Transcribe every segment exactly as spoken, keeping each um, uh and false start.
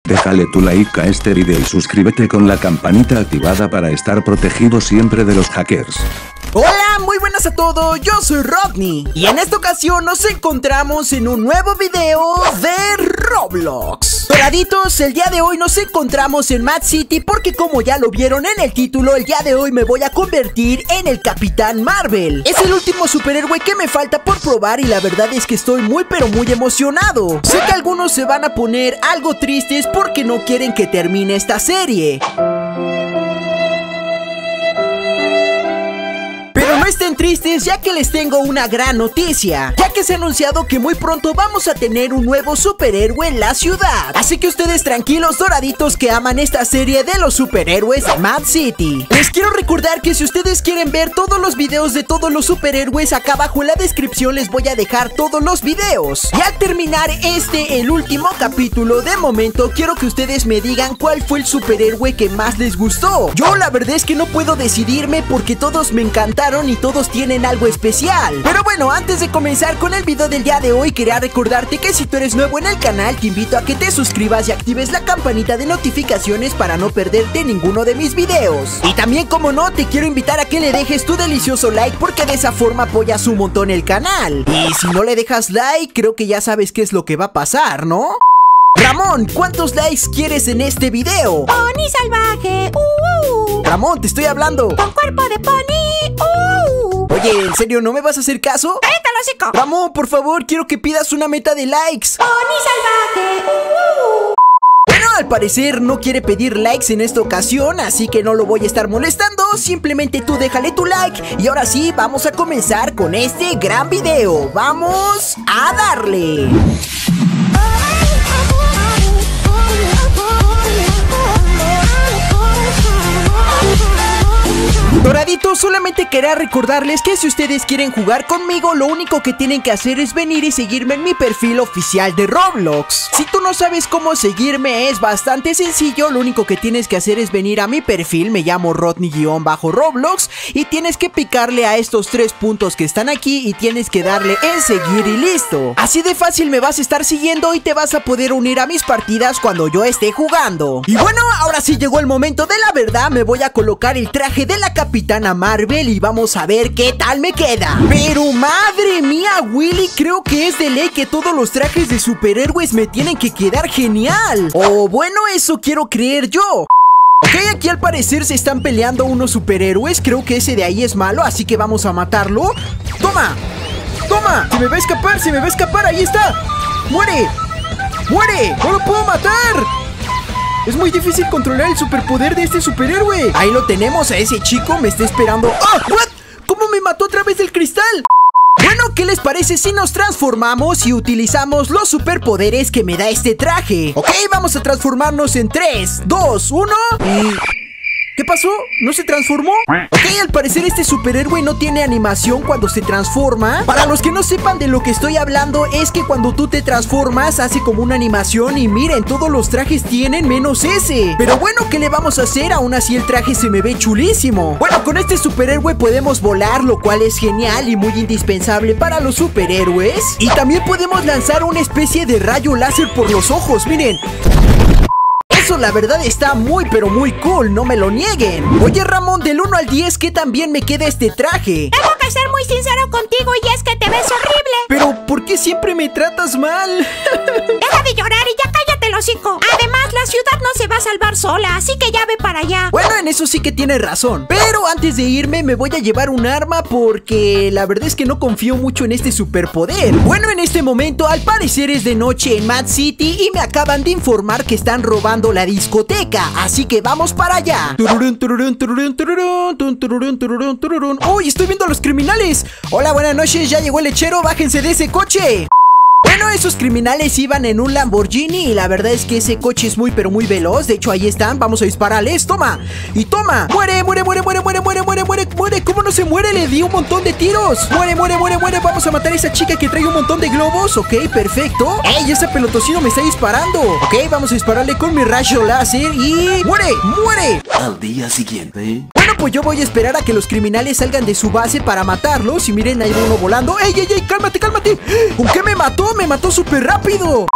Déjale tu like a este video y suscríbete con la campanita activada para estar protegido siempre de los hackers. Hola, muy buenas a todos, yo soy Rodney y en esta ocasión nos encontramos en un nuevo video de Roblox. Doraditos, el día de hoy nos encontramos en Mad City porque como ya lo vieron en el título, el día de hoy me voy a convertir en el Capitán Marvel. Es el último superhéroe que me falta por probar y la verdad es que estoy muy pero muy emocionado. Sé que algunos se van a poner algo tristes porque no quieren que termine esta serie. No estén tristes, ya que les tengo una gran noticia, ya que se ha anunciado que muy pronto vamos a tener un nuevo superhéroe en la ciudad. Así que ustedes tranquilos, doraditos que aman esta serie de los superhéroes de Mad City. Les quiero recordar que si ustedes quieren ver todos los videos de todos los superhéroes, acá abajo en la descripción les voy a dejar todos los videos. Y al terminar este, el último capítulo, de momento quiero que ustedes me digan cuál fue el superhéroe que más les gustó. Yo la verdad es que no puedo decidirme porque todos me encantaron y todos tienen algo especial. Pero bueno, antes de comenzar con el video del día de hoy, quería recordarte que si tú eres nuevo en el canal, te invito a que te suscribas y actives la campanita de notificaciones para no perderte ninguno de mis videos. Y también, como no, te quiero invitar a que le dejes tu delicioso like porque de esa forma apoyas un montón el canal. Y si no le dejas like, creo que ya sabes qué es lo que va a pasar, ¿no? Ramón, ¿cuántos likes quieres en este video? Pony salvaje, uh, uh. Ramón, te estoy hablando. Con cuerpo de pony, uh. Oye, ¿en serio no me vas a hacer caso? ¡Cállate el hocico! Ramón, por favor, quiero que pidas una meta de likes. Pony salvaje, uh, uh. Bueno, al parecer no quiere pedir likes en esta ocasión, así que no lo voy a estar molestando. Simplemente tú déjale tu like. Y ahora sí, vamos a comenzar con este gran video. ¡Vamos a darle! Doraditos, solamente quería recordarles que si ustedes quieren jugar conmigo, lo único que tienen que hacer es venir y seguirme en mi perfil oficial de Roblox. Si tú no sabes cómo seguirme, es bastante sencillo. Lo único que tienes que hacer es venir a mi perfil, me llamo Rodney-Roblox, y tienes que picarle a estos tres puntos que están aquí y tienes que darle en seguir y listo. Así de fácil me vas a estar siguiendo y te vas a poder unir a mis partidas cuando yo esté jugando. Y bueno, ahora sí llegó el momento de la verdad. Me voy a colocar el traje de la Capitana Marvel y vamos a ver qué tal me queda. Pero madre mía, Willy, creo que es de ley que todos los trajes de superhéroes me tienen que quedar genial. O bueno, eso quiero creer yo. Ok, aquí al parecer se están peleando unos superhéroes. Creo que ese de ahí es malo, así que vamos a matarlo. ¡Toma! ¡Toma! ¡Se me va a escapar! ¡Se me va a escapar! ¡Ahí está! ¡Muere! ¡Muere! ¡No lo puedo matar! Es muy difícil controlar el superpoder de este superhéroe. Ahí lo tenemos, a ese chico me está esperando. ¡Ah! ¿What? ¿Cómo me mató a través del cristal? Bueno, ¿qué les parece si nos transformamos y utilizamos los superpoderes que me da este traje? Ok, vamos a transformarnos en tres, dos, uno y... ¿qué pasó? ¿No se transformó? Ok, al parecer este superhéroe no tiene animación cuando se transforma. Para los que no sepan de lo que estoy hablando, es que cuando tú te transformas hace como una animación y miren, todos los trajes tienen menos ese. Pero bueno, ¿qué le vamos a hacer? Aún así el traje se me ve chulísimo. Bueno, con este superhéroe podemos volar, lo cual es genial y muy indispensable para los superhéroes. Y también podemos lanzar una especie de rayo láser por los ojos, miren. Eso la verdad está muy pero muy cool, no me lo nieguen. Oye Ramón, del uno al diez, ¿qué tan bien me queda este traje? Tengo que ser muy sincero contigo y es que te ves horrible. Pero, ¿por qué siempre me tratas mal? Deja de llorar y ya cállate el hocico. Además, la ciudad no se va a salvar sola, así que ya ve para allá. Bueno, en eso sí que tienes razón. Pero antes de irme me voy a llevar un arma porque la verdad es que no confío mucho en este superpoder. Bueno, en este momento al parecer es de noche en Mad City y me acaban de informar que están robando la discoteca, así que vamos para allá. Tururún, tururún, tururún, tururún, tururún, tururún, tururún, tururún. ¡Uy, estoy viendo a los criminales! Hola, buenas noches, ya llegó el lechero, bájense de ese coche. Bueno, esos criminales iban en un Lamborghini y la verdad es que ese coche es muy pero muy veloz. De hecho, ahí están, vamos a dispararles, toma. Y toma, muere, muere, muere, muere, muere, muere, muere, muere, muere. ¿Cómo no se muere? Le di un montón de tiros. Muere, muere, muere, muere, vamos a matar a esa chica que trae un montón de globos. Ok, perfecto. Ey, ese pelotocino me está disparando. Ok, vamos a dispararle con mi rayo láser y... ¡muere, muere! Al día siguiente... Bueno, pues yo voy a esperar a que los criminales salgan de su base para matarlos. Y miren, ahí va uno volando. ¡Ey, ey, ey! ¡Cálmate, cálmate! ¿Con qué me mató? ¡Me mató súper rápido!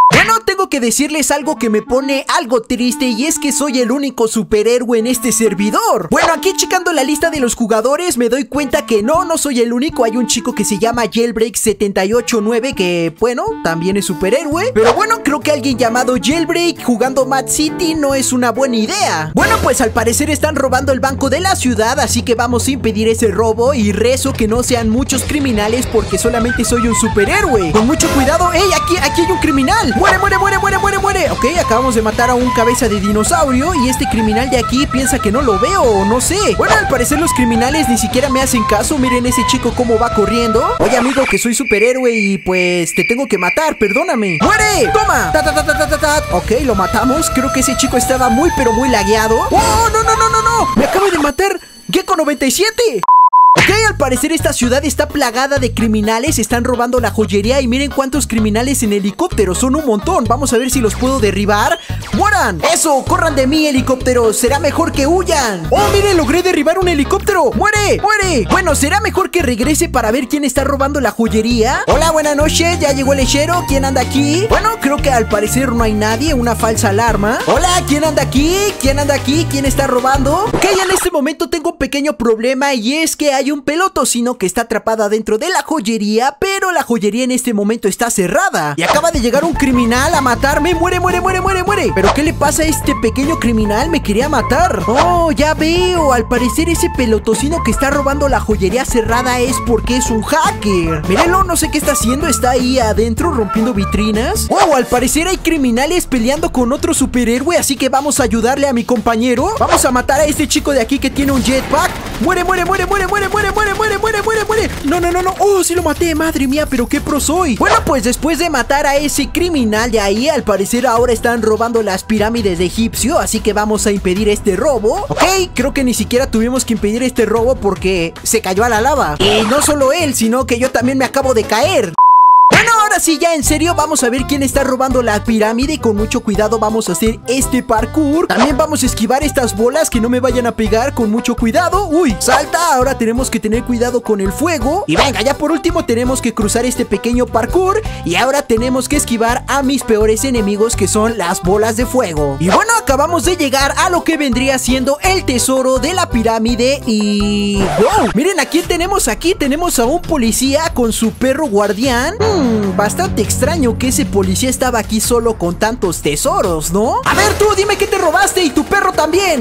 Bueno, tengo que decirles algo que me pone algo triste, y es que soy el único superhéroe en este servidor. Bueno, aquí checando la lista de los jugadores me doy cuenta que no, no soy el único. Hay un chico que se llama Jailbreak setenta y ocho nueve que, bueno, también es superhéroe. Pero bueno, creo que alguien llamado Jailbreak jugando Mad City no es una buena idea. Bueno, pues al parecer están robando el banco de la ciudad, así que vamos a impedir ese robo y rezo que no sean muchos criminales porque solamente soy un superhéroe. Con mucho cuidado. ¡Ey! Aquí, aquí hay un criminal. ¡Muere, muere, muere, muere, muere, muere! Ok, acabamos de matar a un cabeza de dinosaurio y este criminal de aquí piensa que no lo veo o no sé. Bueno, al parecer los criminales ni siquiera me hacen caso. Miren ese chico cómo va corriendo. Oye, amigo, que soy superhéroe y pues te tengo que matar, perdóname. ¡Muere! ¡Toma! Ta, ta, ta, ta, ta, ta. Ok, lo matamos. Creo que ese chico estaba muy pero muy lagueado. ¡Oh, no, no, no, no, no! ¡Me acabo de matar Gecko noventa y siete! Ok, al parecer esta ciudad está plagada de criminales. Están robando la joyería y miren cuántos criminales en helicóptero. Son un montón. Vamos a ver si los puedo derribar. ¡Mueran! ¡Eso! ¡Corran de mí, helicópteros! Será mejor que huyan. ¡Oh, miren! Logré derribar un helicóptero. ¡Muere! ¡Muere! Bueno, será mejor que regrese para ver quién está robando la joyería. Hola, buenas noches. ¿Ya llegó el lechero? ¿Quién anda aquí? Bueno, creo que al parecer no hay nadie. Una falsa alarma. Hola, ¿quién anda aquí? ¿Quién anda aquí? ¿Quién está robando? Ok, en este momento tengo un pequeño problema y es que hay un pelotocino que está atrapada dentro de la joyería, pero la joyería en este momento está cerrada y acaba de llegar un criminal a matarme. Muere, muere, muere, muere, muere. ¿Pero qué le pasa a este pequeño criminal? Me quería matar. Oh, ya veo. Al parecer ese pelotocino que está robando la joyería cerrada es porque es un hacker. Mírenlo, no sé qué está haciendo. Está ahí adentro rompiendo vitrinas. Wow, al parecer hay criminales peleando con otro superhéroe, así que vamos a ayudarle a mi compañero. Vamos a matar a este chico de aquí que tiene un jetpack. Muere, muere, muere, muere, muere, muere, muere, muere, muere, muere, muere. No, no, no, no. Oh, sí lo maté, madre mía, pero qué pro soy. Bueno, pues después de matar a ese criminal de ahí, al parecer ahora están robando las pirámides de Egipcio, así que vamos a impedir este robo. Ok, creo que ni siquiera tuvimos que impedir este robo porque se cayó a la lava. Y no solo él, sino que yo también me acabo de caer. Bueno, ahora sí, ya en serio, vamos a ver quién está robando la pirámide y con mucho cuidado vamos a hacer este parkour. También vamos a esquivar estas bolas que no me vayan a pegar, con mucho cuidado. Uy, salta, ahora tenemos que tener cuidado con el fuego. Y venga, ya por último tenemos que cruzar este pequeño parkour y ahora tenemos que esquivar a mis peores enemigos, que son las bolas de fuego. Y bueno, acabamos de llegar a lo que vendría siendo el tesoro de la pirámide y... ¡wow! Miren, aquí tenemos, aquí tenemos a un policía con su perro guardián. Hmm, bastante extraño que ese policía estaba aquí solo con tantos tesoros, ¿no? A ver, tú, dime qué te robaste y tu perro también.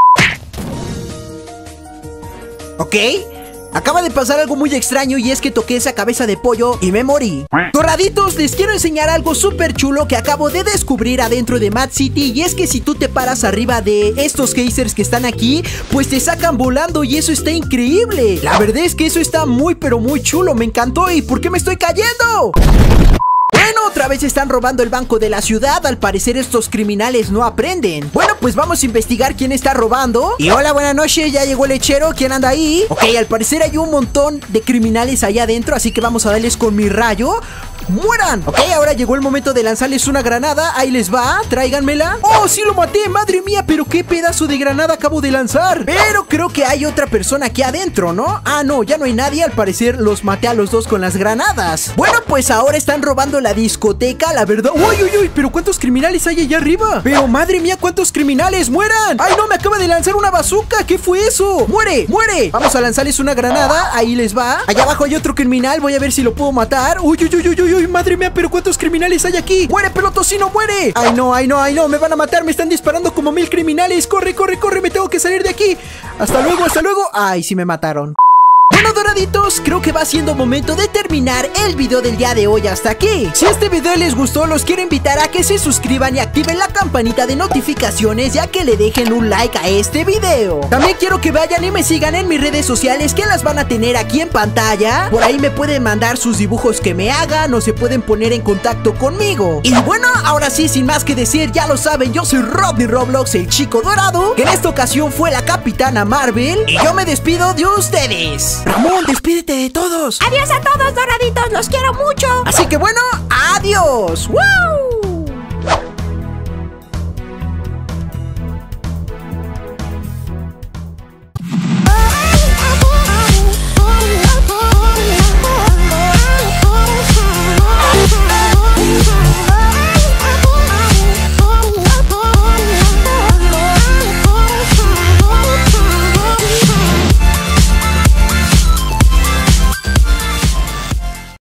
Ok. Acaba de pasar algo muy extraño y es que toqué esa cabeza de pollo y me morí. Doraditos, les quiero enseñar algo súper chulo que acabo de descubrir adentro de Mad City. Y es que si tú te paras arriba de estos geysers que están aquí, pues te sacan volando y eso está increíble. La verdad es que eso está muy pero muy chulo, me encantó. ¿Y por qué me estoy cayendo? Bueno, otra vez están robando el banco de la ciudad. Al parecer estos criminales no aprenden. Bueno, pues vamos a investigar quién está robando. Y hola, buenas noches, ya llegó el lechero. ¿Quién anda ahí? Ok, al parecer hay un montón de criminales allá adentro, así que vamos a darles con mi rayo. ¡Mueran! Ok, ahora llegó el momento de lanzarles una granada. Ahí les va, tráiganmela. ¡Oh, sí lo maté! ¡Madre mía! Pero qué pedazo de granada acabo de lanzar. Pero creo que hay otra persona aquí adentro, ¿no? Ah, no, ya no hay nadie. Al parecer los maté a los dos con las granadas. Bueno, pues ahora están robando la discoteca, la verdad. ¡Uy, uy, uy! ¿Pero cuántos criminales hay allá arriba? Pero madre mía, ¿cuántos criminales? ¡Mueran! ¡Ay, no! Me acaba de lanzar una bazooka. ¿Qué fue eso? ¡Muere! ¡Muere! Vamos a lanzarles una granada. Ahí les va. Allá abajo hay otro criminal. Voy a ver si lo puedo matar. ¡Uy, uy, uy, uy, uy! uy madre mía, pero cuántos criminales hay aquí. ¡Muere, pelotocino, muere! ¡Ay, no, ay, no, ay, no! Me van a matar, me están disparando como mil criminales. ¡Corre, corre, corre! Me tengo que salir de aquí. Hasta luego, hasta luego. ¡Ay, sí me mataron! Bueno, doraditos, creo que va siendo momento de terminar el video del día de hoy hasta aquí. Si este video les gustó, los quiero invitar a que se suscriban y activen la campanita de notificaciones, ya que le dejen un like a este video. También quiero que vayan y me sigan en mis redes sociales, que las van a tener aquí en pantalla. Por ahí me pueden mandar sus dibujos que me hagan o se pueden poner en contacto conmigo. Y bueno, ahora sí, sin más que decir, ya lo saben, yo soy Rodney Roblox, el chico dorado, que en esta ocasión fue la Capitana Marvel, y yo me despido de ustedes. Ramón, despídete de todos. Adiós a todos, doraditos, los quiero mucho. Así que bueno, adiós. ¡Wow!